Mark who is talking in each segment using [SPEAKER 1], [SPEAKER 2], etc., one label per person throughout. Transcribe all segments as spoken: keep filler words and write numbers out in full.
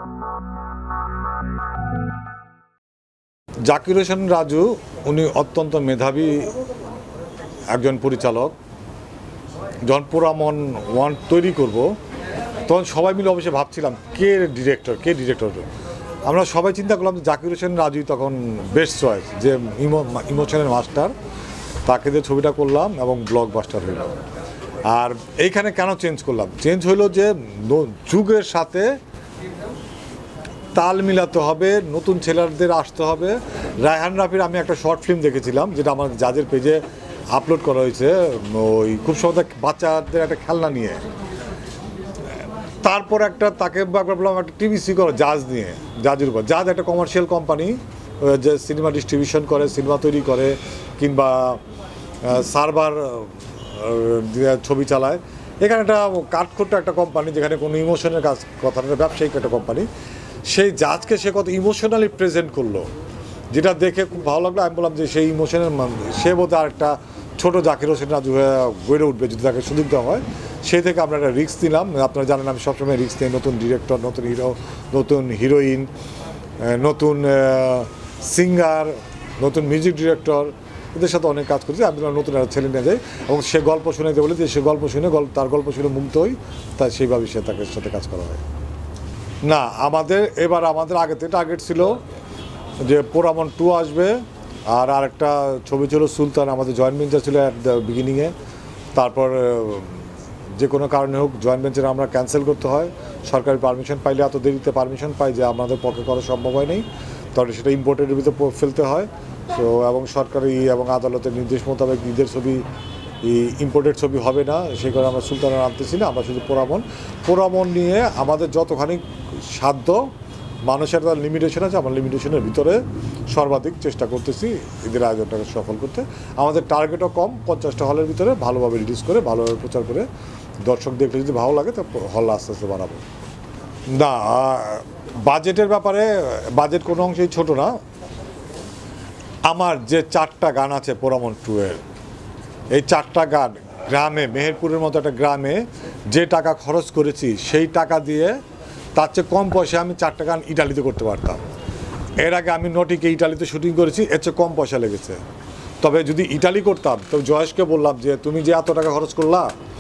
[SPEAKER 1] জাকির হোসেন রাজু উনি অত্যন্ত মেধাবী একজন পরিচালক। যখন পোড়ামন ওয়ান তৈরি করব তখন সবাই মিলে অবশ্যই ভাবছিলাম কে ডিরেক্টর কে ডিরেক্টর আমরা সবাই চিন্তা করলাম যে জাকির হোসেন রাজু তখন বেস্ট চয়েস, যে ইমোশনের মাস্টার, তাকে দিয়ে ছবিটা করলাম এবং ব্লকবাস্টার হইল। আর এইখানে কেন চেঞ্জ করলাম, চেঞ্জ হইলো যে যুগের সাথে তাল মিলাতে হবে, নতুন ছেলেদের আসতে হবে। রায়হান রাফির আমি একটা শর্ট ফিল্ম দেখেছিলাম যেটা আমার জাজের পেজে আপলোড করা হয়েছে, ওই খুব সহজে বাচ্চাদের একটা খেলনা নিয়ে। তারপর একটা তাকে বললাম একটা টিভিসি করো জাজ নিয়ে, জাজের উপর। জাজ একটা কমার্শিয়াল কোম্পানি, যে সিনেমা ডিস্ট্রিবিউশন করে, সিনেমা তৈরি করে, কিংবা সার্ভার ছবি চালায়। এখানে একটা কাঠখোট্টা একটা কোম্পানি, যেখানে কোনো ইমোশনের কাজ কথা না, ব্যবসায়িক একটা কোম্পানি। সেই জাজকে সে কত ইমোশনালি প্রেজেন্ট করলো, যেটা দেখে খুব ভালো লাগলো। আমি বললাম যে সেই ইমোশনের সে বোধহয় আর একটা ছোটো জাকির হোসেন রাজু হয়ে গড়ে উঠবে যদি তাকে সুযোগ দেওয়া হয়। সেই থেকে আমরা একটা রিস্ক নিলাম। আপনারা জানেন আমি সবসময় রিস্ক নিই, নতুন ডিরেক্টর, নতুন হিরো, নতুন হিরোইন, নতুন সিঙ্গার, নতুন মিউজিক ডিরেক্টর, এদের সাথে অনেক কাজ করছি। আমি নতুন একটা ছেলে নিয়ে যাই এবং সে গল্প শুনে বলে যে সে গল্প শুনে তার গল্প শুনে মুগ্ধ হই, তাই সেইভাবে সে তাকে সাথে কাজ করা হয়। না, আমাদের এবার আমাদের আগে থেকে টার্গেট ছিল যে পোড়ামন টু আসবে, আর আরেকটা ছবি ছিল সুলতান, আমাদের জয়েন্ট ভেঞ্চার ছিল অ্যাট দ্য বিগিনিংয়ে। তারপর যে কোনো কারণে হোক জয়েন্ট ভেঞ্চার আমরা ক্যান্সেল করতে হয়। সরকারি পারমিশন পাইলে এত দেরিতে পারমিশন পাই যে আমাদের পক্ষে করা সম্ভব হয় নেই, তাহলে সেটা ইম্পোর্টের ভিতরে ফেলতে হয়। তো এবং সরকারি এবং আদালতের নির্দেশ মোতাবেক ঈদের ছবি ইম্পোর্টেড ছবি হবে না, সেই কারণে আমরা সুলতানের আনতেছি না, আমরা শুধু পোড়ামন পোড়ামন নিয়ে আমাদের যতখানি সাধ্য, মানুষের তার লিমিটেশন আছে, আমরা লিমিটেশনের ভিতরে সর্বাধিক চেষ্টা করতেছি ঈদের আয়োজনটাকে সফল করতে। আমাদের টার্গেটও কম, পঞ্চাশটা হলের ভিতরে ভালোভাবে রিলিজ করে, ভালোভাবে প্রচার করে, দর্শক দেখলে যদি ভালো লাগে তো হল আস্তে আস্তে বাড়াবো। না, বাজেটের ব্যাপারে বাজেট কোনো অংশেই ছোট না। আমার যে চারটা গান আছে পোড়ামন টু এর, এই চারটা গান গ্রামে, মেহেরপুরের মতো একটা গ্রামে যে টাকা খরচ করেছি, সেই টাকা দিয়ে তার চেয়ে কম পয়সা আমি চারটা গান ইটালিতে করতে পারতাম। এর আগে আমি নটিকে ইটালিতে শুটিং করেছি, এর চেয়ে কম পয়সা লেগেছে। তবে যদি ইটালি করতাম তো জয়েশকে বললাম যে তুমি যে এত টাকা খরচ করলা,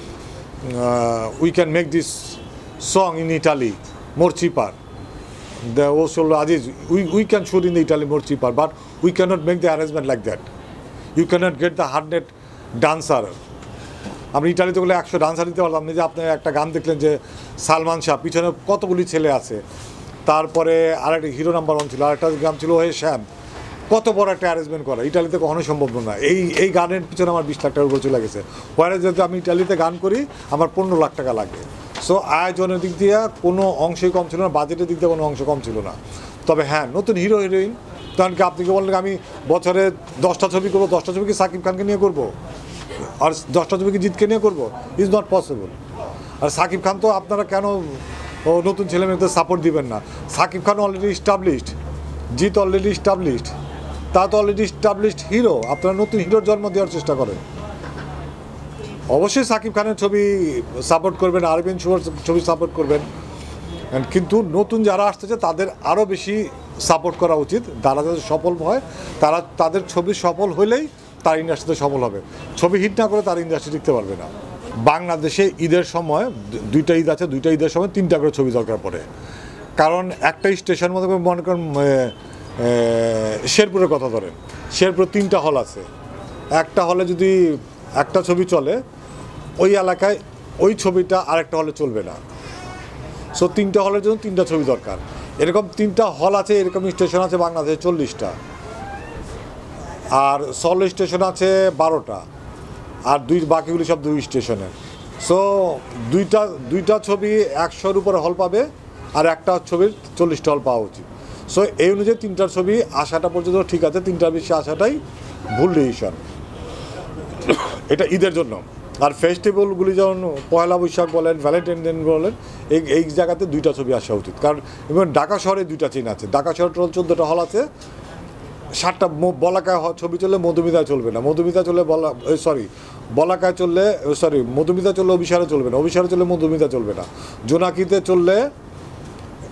[SPEAKER 1] we can make this song in Italy more cheaper. ও বলল Aziz, we we can shoot in the Italy more cheaper, but we can't make the arrangement like that. You can't get the hundred dancer. আমরা ইটালিতে বলে একশো dancer দিতে পারলাম না। যে আপনি একটা গান দেখলেন যে সালমান শাহ, পিছনে কতগুলি ছেলে আছে, তারপরে আরেকটা হিরো নাম্বার ওয়ান ছিল, আরেকটা গান ছিল ওহে শ্যাম, কত বড় একটা অ্যারেঞ্জমেন্ট করা ইটালিতে কখনোই সম্ভব না। এই এই গানের পিছনে আমার বিশ লাখ টাকার উপর চলে গেছে। পরে যদি আমি ইটালিতে গান করি আমার পনেরো লাখ টাকা লাগে। সো আয়োজনের দিক দিয়ে কোনো অংশই কম ছিল না, বাজেটের দিক দিয়ে কোনো অংশ কম ছিল না। তবে হ্যাঁ, নতুন হিরো হিরোইন, তখন কি আপনি কি বললেন আমি বছরে দশটা ছবি করবো, দশটা ছবি কি সাকিব খানকে নিয়ে করবো, আর দশটা ছবি কি জিতকে নিয়ে করবো? Is not possible. আর সাকিব খান তো আপনারা কেন নতুন ছেলে মেয়েদের সাপোর্ট দিবেন না? Shakib Khan already established, Jeet already established, তা তো অলরেডি স্টাবলিশড হিরো। আপনারা নতুন হিরোর জন্ম দেওয়ার চেষ্টা করেন। অবশ্যই সাকিব খানের ছবি সাপোর্ট করবেন, আরবিন শুভর ছবি সাপোর্ট করবেন, কিন্তু নতুন যারা আসতেছে তাদের আরও বেশি সাপোর্ট করা উচিত। তারা যাতে সফল হয়, তারা তাদের ছবি সফল হলেই তার ইন্ডাস্ট্রিতে সফল হবে। ছবি হিট না করে তার ইন্ডাস্ট্রি টিকতে পারবে না। বাংলাদেশে ঈদের সময় দুইটা ঈদ আছে, দুইটা ঈদের সময় তিনটা করে ছবি দরকার পড়ে। কারণ একটা স্টেশন মতো মনে করেন শেরপুরের কথা ধরেন, শেরপুরে তিনটা হল আছে, একটা হলে যদি একটা ছবি চলে ওই এলাকায় ওই ছবিটা আরেকটা হলে চলবে না। সো তিনটা হলের জন্য তিনটা ছবি দরকার। এরকম তিনটা হল আছে, এরকম স্টেশন আছে বাংলাদেশে চল্লিশটা, আর সল স্টেশন আছে বারোটা, আর দুই বাকিগুলি সব দুই স্টেশনে। সো দুইটা দুইটা ছবি একশোর উপরে হল পাবে, আর একটা ছবির চল্লিশটা হল পাওয়া উচিত। সো এই অনুযায়ী তিনটার ছবি আসাটা পর্যন্ত ঠিক আছে, তিনটার বেশি আসাটাই ভুল ডিসিশন। এটা ঈদের জন্য। আর ফেস্টিভ্যালগুলি যেমন পয়লা বৈশাখ বলেন, ভ্যালেন্টাইন ডে বলেন, এই এই জায়গাতে দুইটা ছবি আসা উচিত। কারণ এবং ঢাকা শহরে দুইটা চেন আছে, ঢাকা শহরে টোটাল চোদ্দোটা হল আছে, সাতটা বলাকায় ছবি চললে মধুমিতায় চলবে না, মধুমিতা চললে বলা সরি বলাকায় চললে সরি মধুমিতা চললে অভিসারে চলবে না, অভিসারে চললে মধুমিতা চলবে না, জোনাকিতে চললে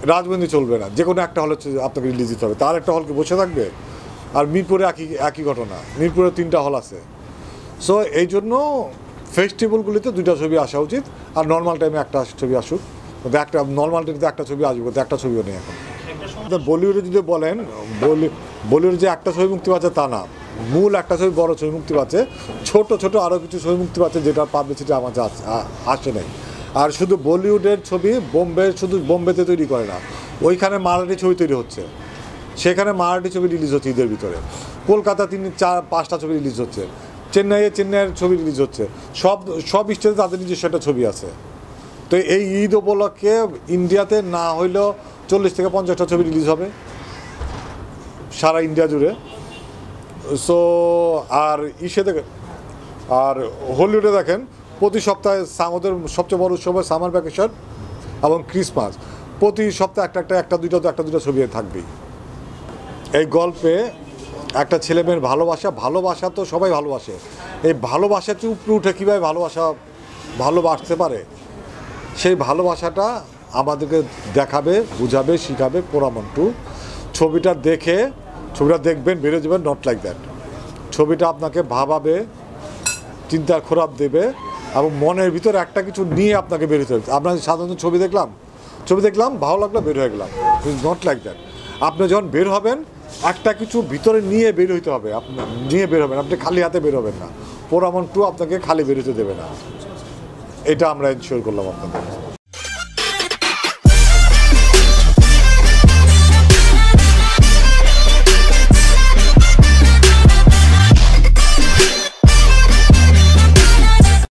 [SPEAKER 1] রাজবন্দি চলবে না, যে কোনো একটা হলে আপনাকে রিলিজ দিতে হবে। তার একটা হলকে বসে থাকবে। আর মিরপুরে একই একই ঘটনা, মিরপুরে তিনটা হল আছে। সো এই জন্য ফেস্টিভ্যালগুলিতে দুইটা ছবি আসা উচিত, আর নর্মাল টাইমে একটা ছবি আসুক। কিন্তু একটা নর্মাল টাইমে একটা ছবি আসবে, কিন্তু একটা ছবিও নেই এখন। বলিউডে যদি বলেন, বলি বলিউডে যে একটা ছবি মুক্তি পাচ্ছে তা না, মূল একটা ছবি বড় ছবি মুক্তি পাচ্ছে, ছোট ছোট আরও কিছু ছবি মুক্তি পাচ্ছে যেটার পাবলিসিটি আমার আসে নাই। আর শুধু বলিউডের ছবি বোম্বে, শুধু বোম্বেতে তৈরি করে না, ওইখানে মারাঠি ছবি তৈরি হচ্ছে, সেখানে মারাঠি ছবি রিলিজ হচ্ছে ঈদের ভিতরে। কলকাতা তিন চার পাঁচটা ছবি রিলিজ হচ্ছে, চেন্নাইয়ে চেন্নাইয়ের ছবি রিলিজ হচ্ছে, সব সব স্টেটে তাদের নিজস্ব একটা ছবি আছে। তো এই ঈদ উপলক্ষে ইন্ডিয়াতে না হইলেও চল্লিশ থেকে পঞ্চাশটা ছবি রিলিজ হবে সারা ইন্ডিয়া জুড়ে। সো আর ইসে দেখেন, আর হলিউডে দেখেন প্রতি সপ্তাহে ওদের সবচেয়ে বড় উৎসব হয় সামার ভ্যাকেশন এবং ক্রিসমাস। প্রতি সপ্তাহে একটা একটা একটা দুইটা তো একটা দুইটা ছবি থাকবেই। এই গল্পে একটা ছেলে মেয়ের ভালোবাসা, ভালোবাসা তো সবাই ভালোবাসে, এই ভালোবাসা উপরে উঠে কীভাবে ভালোবাসা ভালোবাসতে পারে, সেই ভালোবাসাটা আমাদেরকে দেখাবে, বুঝাবে, শিখাবে পোড়ামন্টু। ছবিটা দেখে ছবিটা দেখবেন, বেরো যাবেন, নট লাইক দ্যাট। ছবিটা আপনাকে ভাবাবে, চিন্তার খোরাক দেবে, এবং মনের ভিতরে একটা কিছু নিয়ে আপনাকে বেরোতে হবে। আপনার সাধারণত ছবি দেখলাম ছবি দেখলাম ভালো লাগলো, বের হয়ে গেলাম, নট লাইক দ্যাট। আপনি যখন বের হবেন একটা কিছু ভিতরে নিয়ে বের হইতে হবে, আপনার নিয়ে বের হবেন, আপনি খালি হাতে বের হবেন না। পোড়ামন্টু আপনাকে খালি বেরোতে দেবে না, এটা আমরা এনশিওর করলাম আপনাদের।